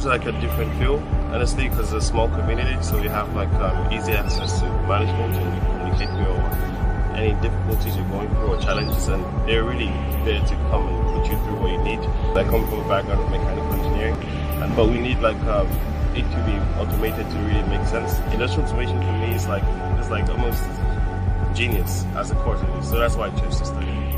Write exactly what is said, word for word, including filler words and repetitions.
to like a different feel, honestly, because it's a small community, so you have like um, easy access to management and you communicate your any difficulties you're going through or challenges, and they're really there to come and put you through what you need. I come from a background of mechanical engineering, and, but we need like um, it to be automated to really make sense. Industrial automation for me is like it's like almost genius as a course, so that's why I chose to study.